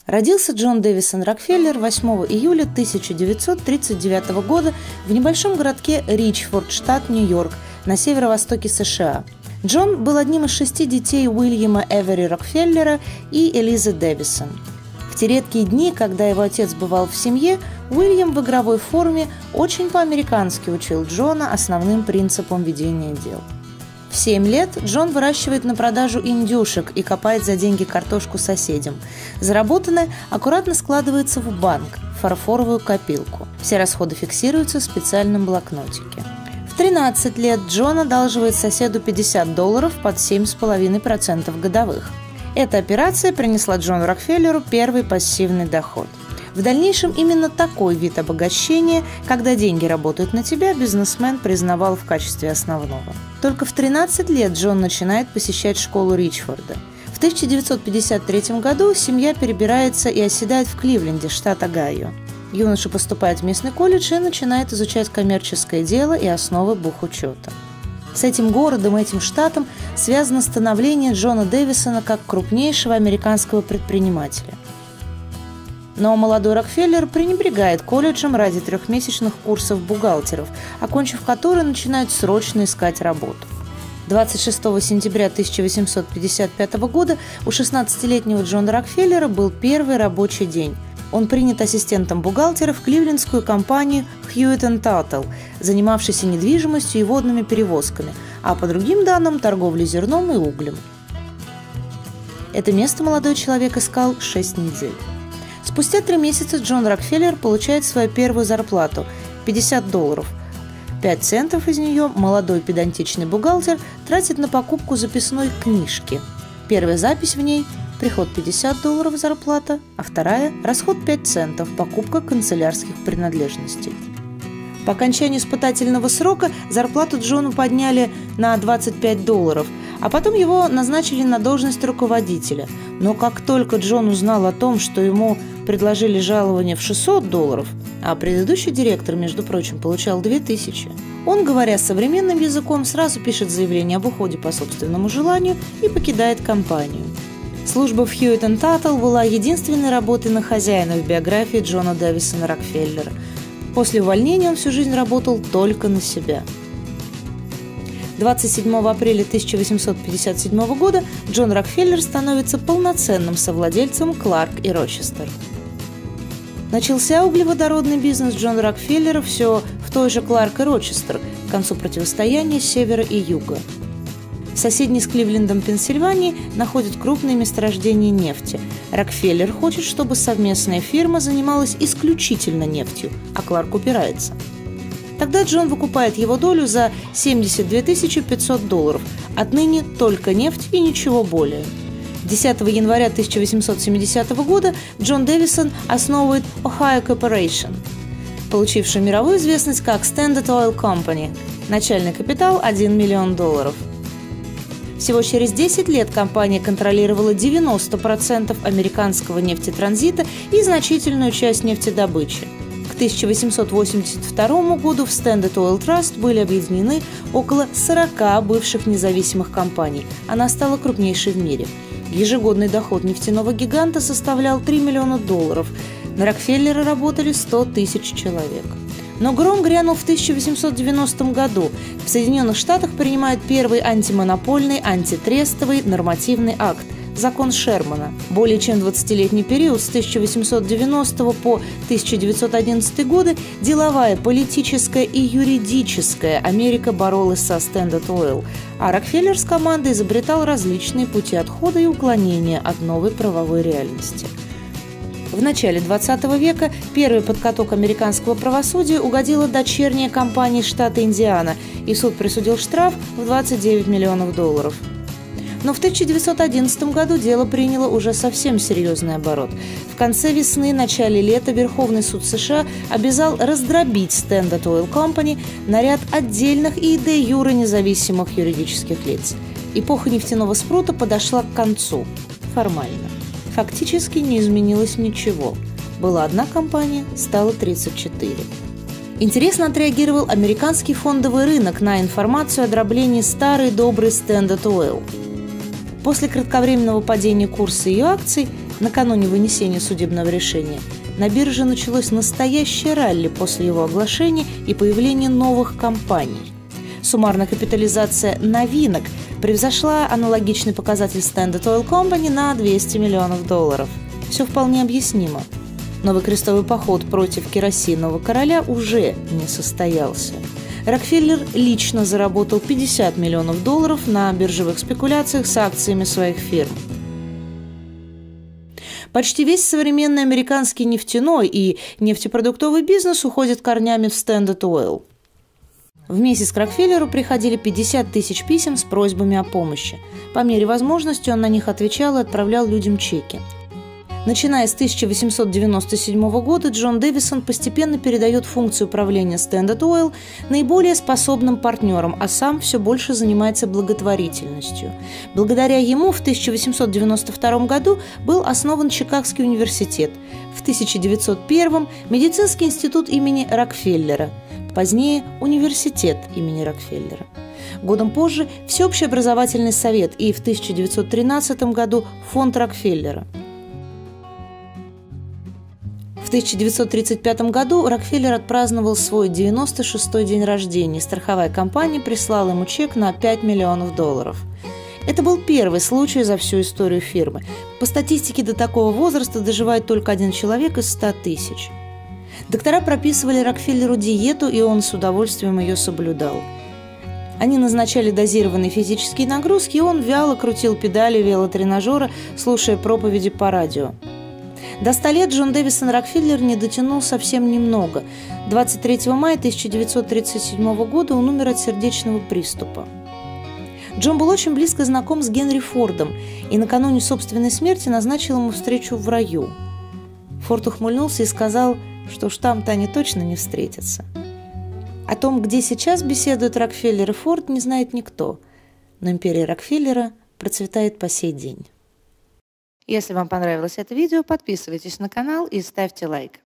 Родился Джон Дэвисон Рокфеллер 8 июля 1939 года в небольшом городке Ричфорд, штат Нью-Йорк, на северо-востоке США. Джон был одним из 6 детей Уильяма Эвери Рокфеллера и Элизы Дэвисон. В те редкие дни, когда его отец бывал в семье, Уильям в игровой форме очень по-американски учил Джона основным принципам ведения дел. В 7 лет Джон выращивает на продажу индюшек и копает за деньги картошку соседям. Заработанное аккуратно складывается в банк, фарфоровую копилку. Все расходы фиксируются в специальном блокнотике. В 13 лет Джон одалживает соседу $50 под 7,5% годовых. Эта операция принесла Джону Рокфеллеру первый пассивный доход. В дальнейшем именно такой вид обогащения, когда деньги работают на тебя, бизнесмен признавал в качестве основного. Только в 13 лет Джон начинает посещать школу Ричфорда. В 1953 году семья перебирается и оседает в Кливленде, штат Огайо. Юноша поступает в местный колледж и начинает изучать коммерческое дело и основы бухучета. С этим городом и этим штатом связано становление Джона Дэвисона как крупнейшего американского предпринимателя. Но молодой Рокфеллер пренебрегает колледжем ради 3-месячных курсов бухгалтеров, окончив которые начинают срочно искать работу. 26 сентября 1855 года у 16-летнего Джона Рокфеллера был первый рабочий день. Он принят ассистентом бухгалтера в кливлендскую компанию Hewitt & Tuttle, занимавшейся недвижимостью и водными перевозками, а по другим данным – торговлей зерном и углем. Это место молодой человек искал 6 недель. Спустя 3 месяца Джон Рокфеллер получает свою первую зарплату – $50. 5 центов из нее молодой педантичный бухгалтер тратит на покупку записной книжки. Первая запись в ней – приход $50 зарплата, а вторая – расход 5 центов, покупка канцелярских принадлежностей. По окончанию испытательного срока зарплату Джону подняли на $25, а потом его назначили на должность руководителя. Но как только Джон узнал о том, что ему предложили жалование в $600, а предыдущий директор, между прочим, получал 2000, он, говоря современным языком, сразу пишет заявление об уходе по собственному желанию и покидает компанию. Служба в Hewitt & Tuttle была единственной работой на хозяина в биографии Джона Дэвисона Рокфеллера. После увольнения он всю жизнь работал только на себя. 27 апреля 1857 года Джон Рокфеллер становится полноценным совладельцем Кларк и Рочестер. Начался углеводородный бизнес Джона Рокфеллера все в той же Кларк и Рочестер к концу противостояния севера и юга. В соседней с Кливлендом Пенсильвании находят крупные месторождения нефти. Рокфеллер хочет, чтобы совместная фирма занималась исключительно нефтью, а Кларк упирается. Тогда Джон выкупает его долю за $72 500. Отныне только нефть и ничего более. 10 января 1870 года Джон Дэвисон основывает Ohio Corporation, получившую мировую известность как Standard Oil Company. Начальный капитал $1 миллион. Всего через 10 лет компания контролировала 90% американского нефтетранзита и значительную часть нефтедобычи. К 1882 году в Standard Oil Trust были объединены около 40 бывших независимых компаний. Она стала крупнейшей в мире. Ежегодный доход нефтяного гиганта составлял $3 миллиона. На Рокфеллера работали 100 тысяч человек. Но гром грянул в 1890 году. В Соединенных Штатах принимают первый антимонопольный, антитрестовый нормативный акт – закон Шермана. Более чем 20-летний период с 1890 по 1911 годы деловая, политическая и юридическая Америка боролась со Standard Oil, а Рокфеллер с командой изобретал различные пути отхода и уклонения от новой правовой реальности. В начале 20 века первый под каток американского правосудия угодила дочерняя компания штата Индиана, и суд присудил штраф в $29 миллионов. Но в 1911 году дело приняло уже совсем серьезный оборот. В конце весны, начале лета Верховный суд США обязал раздробить Standard Oil Company на ряд отдельных и де-юре независимых юридических лиц. Эпоха нефтяного спрута подошла к концу. Формально. Фактически не изменилось ничего. Была одна компания, стало 34. Интересно отреагировал американский фондовый рынок на информацию о дроблении старой доброй Standard Oil. После кратковременного падения курса ее акций Накануне вынесения судебного решения на бирже началось настоящее ралли после его оглашения и появления новых компаний. Суммарная капитализация новинок превзошла аналогичный показатель Standard Oil Company на $200 миллионов. Все вполне объяснимо. Новый крестовый поход против керосинового короля уже не состоялся. Рокфеллер лично заработал $50 миллионов на биржевых спекуляциях с акциями своих фирм. Почти весь современный американский нефтяной и нефтепродуктовый бизнес уходит корнями в Standard Oil. В месяц к Рокфеллеру приходили 50 тысяч писем с просьбами о помощи. По мере возможности он на них отвечал и отправлял людям чеки. Начиная с 1897 года Джон Дэвисон постепенно передает функцию управления Standard Oil наиболее способным партнерам, а сам все больше занимается благотворительностью. Благодаря ему в 1892 году был основан Чикагский университет, в 1901 – медицинский институт имени Рокфеллера, позднее – университет имени Рокфеллера. Годом позже – Всеобщий образовательный совет и в 1913 году – фонд Рокфеллера. В 1935 году Рокфеллер отпраздновал свой 96-й день рождения. Страховая компания прислала ему чек на $5 миллионов. Это был первый случай за всю историю фирмы. По статистике, до такого возраста доживает только один человек из 100 тысяч. Доктора прописывали Рокфеллеру диету, и он с удовольствием ее соблюдал. Они назначали дозированные физические нагрузки, и он вяло крутил педали велотренажера, слушая проповеди по радио. До 100 лет Джон Дэвисон Рокфеллер не дотянул совсем немного. 23 мая 1937 года он умер от сердечного приступа. Джон был очень близко знаком с Генри Фордом и накануне собственной смерти назначил ему встречу в раю. Форд ухмыльнулся и сказал, что уж там-то они точно не встретятся. О том, где сейчас беседуют Рокфеллер и Форд, не знает никто, но империя Рокфеллера процветает по сей день. Если вам понравилось это видео, подписывайтесь на канал и ставьте лайк.